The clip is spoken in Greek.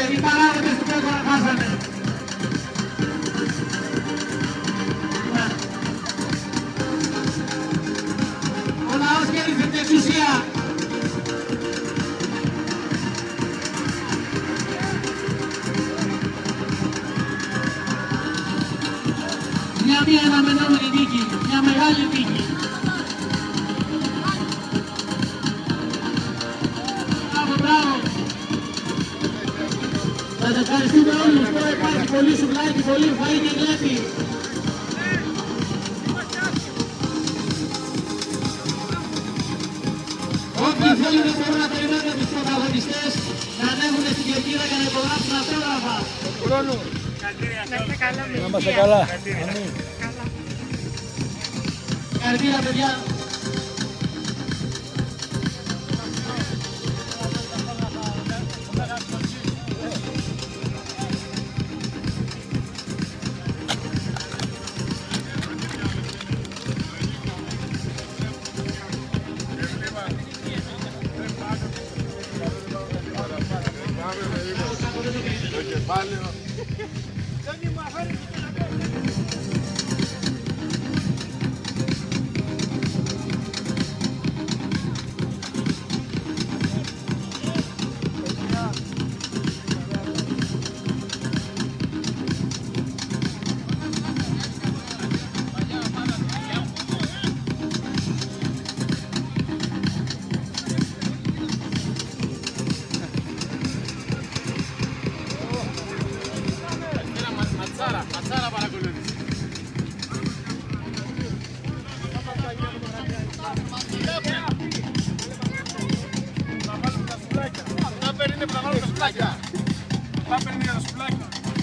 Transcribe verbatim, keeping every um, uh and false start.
οι παράγοντες του Πέκορα χάσανε. Ο λαός κέρδισε την εξουσία. Μια μία αναμενόμενη νίκη, μια μεγάλη νίκη. Μπράβο, μπράβο. Σας ευχαριστούμε όλους. Τώρα υπάρχει πολύ σουβλάκι, πολύ φαΐ και γλέπη. Όποιοι θέλουν μπορούν να περιμένουν τους πρωταγωνιστές να ανέβουν στην κερκίδα για να υπογράψουν αυτόγραφα. Να είμαστε καλά. Καρδία, παιδιά. Τα παίρνει για τα σουβλάκια.